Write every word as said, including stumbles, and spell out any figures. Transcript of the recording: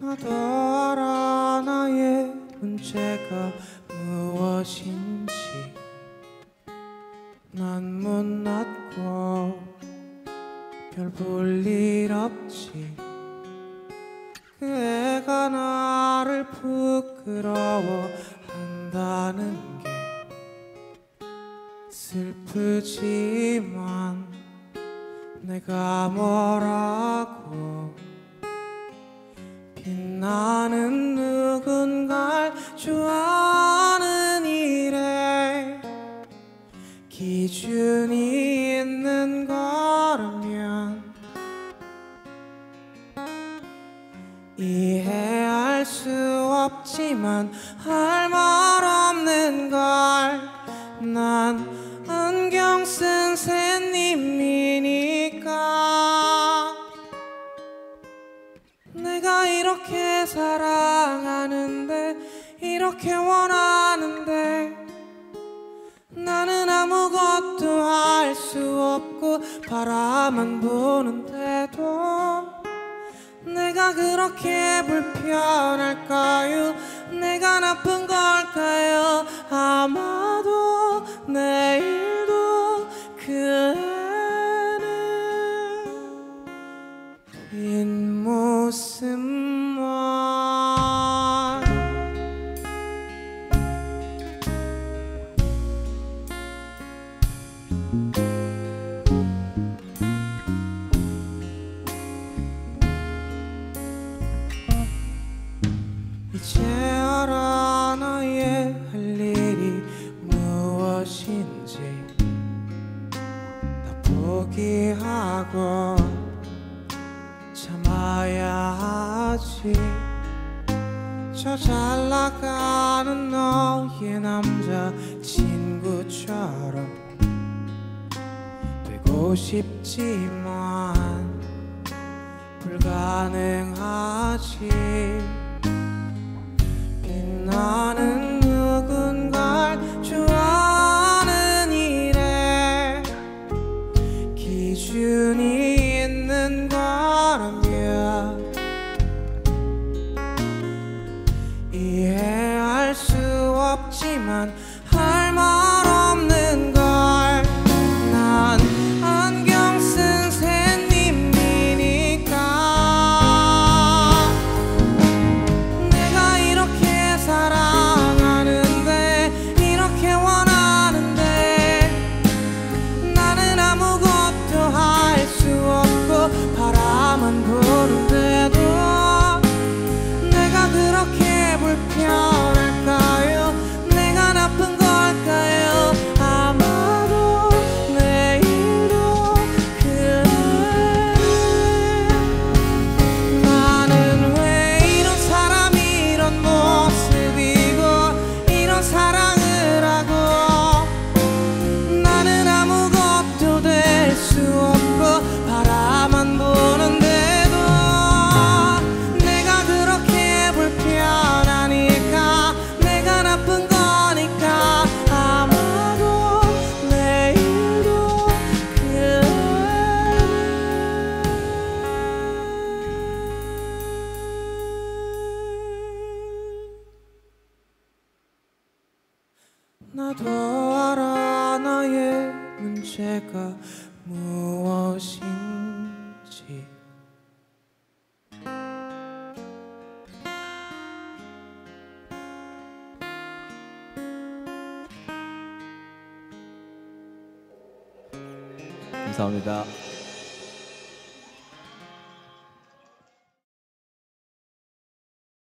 나도 알아 나의 문제가 무엇인지. 난 못났고 별 볼 일 없지. 그 애가 나를 부끄러워한다는 게 슬프지만 내가 뭐라고. 빛나는 누군가를 좋아하는 일에 기준이 있는 거라면 이해할 수 없지만 할 말 없는 걸. 난 안경 쓴 새님이니까. 내가 이렇게 사랑하는데 이렇게 원하는데 나는 아무것도 할 수 없고 바라만 보는데도 내가 그렇게 불편할까요? 내가 나쁜 걸까요? 아마도 내일도 그 애는 뒷모습만. 이제 알아 나의 할 일이 무엇인지. 다 포기하고 참아야 하지. 저 잘나가는 너의 남자 친구처럼 되고 싶지만 불가능하지. 빛나는 누군가를 좋아하는 일에 기준이 있는 거라면 이해할 수 없지만 할 말 없는 걸. 난 안경 쓴 새님이니까. 내가 이렇게 사랑하는데 이렇게 원하는데 나는 아무것도 할 수 없고 바라만 보는데도 내가 그렇게 불편할까요? 내가 나쁜 걸까요? 아마도 내일도 그래. 나는 왜 이런 사람이 이런 모습이고 이런 사랑을 하고 나는 아무것도 될 수 없고 바라만 보는데도 내가 그렇게 불편하니까 내가 나쁜 거니까 아마도 내일도 그래. 나도 알아 나의 문제가 무엇인지. 감사합니다.